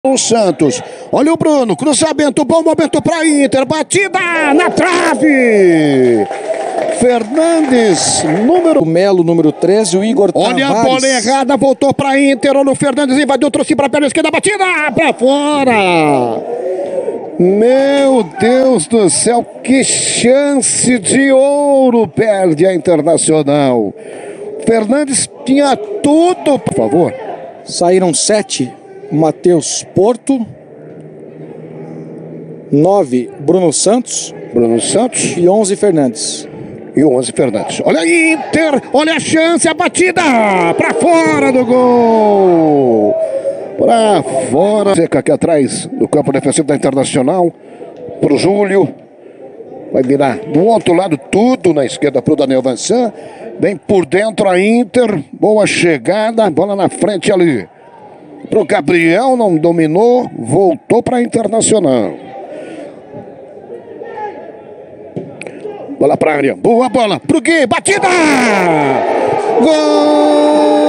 O Santos, olha o Bruno, cruzamento, bom momento para Inter, batida na trave. Fernandes, o Melo, número 13, o Igor olha Tavares. A bola errada, voltou para Inter, olha o Fernandes, invadiu, trouxe para a perna esquerda, batida para fora. Meu Deus do céu, que chance de ouro perde a Internacional. Fernandes tinha tudo, por favor. Saíram 7. Matheus Porto, 9 Bruno Santos e 11 Fernandes. Olha a Inter, olha a chance, a batida para fora do gol. Para fora, seca aqui atrás do campo defensivo da Internacional. Pro Júlio, vai virar do outro lado, tudo na esquerda pro Daniel Vansan. Vem por dentro a Inter, boa chegada, bola na frente ali pro Gabriel, não dominou, voltou para a Internacional. Bola para a área, boa bola pro Gui, batida! Gol!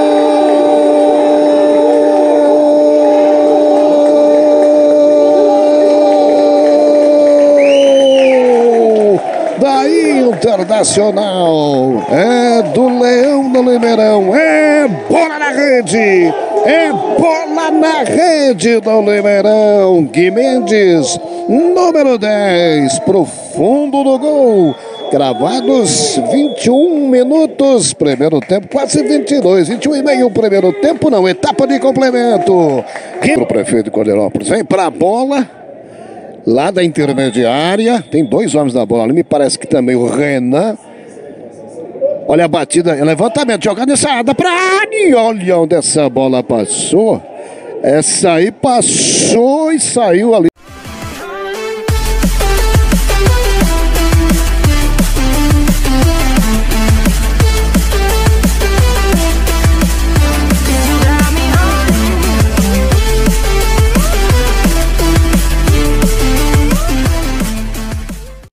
Da Internacional, é do Leão do Limeirão, é bola na rede! É bola na rede do Limeirão. Gui Mendes, número 10, pro fundo do gol. Gravados 21 minutos, primeiro tempo, quase 22, 21 e meio, primeiro tempo não, etapa de complemento. O prefeito de Corderópolis vem pra bola, lá da intermediária, tem dois homens na bola ali, me parece que também o Renan. Olha a batida, levantamento, jogando essa para Ani. Olha onde essa bola passou. Essa aí passou e saiu ali.